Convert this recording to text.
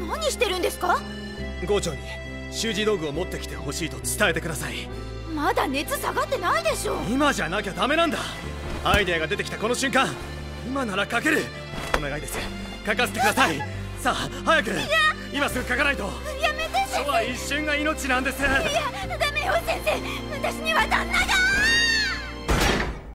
何してるんですか？ 郷長に習字道具を持ってきてほしいと伝えてください。 まだ熱下がってないでしょ。 今じゃなきゃダメなんだ。アイデアが出てきたこの瞬間、今なら書ける。お願いです、書かせてください。さあ早く、今すぐ書かないと。 やめて先生。 書は一瞬が命なんです。 いやダメよ先生、私には旦那が。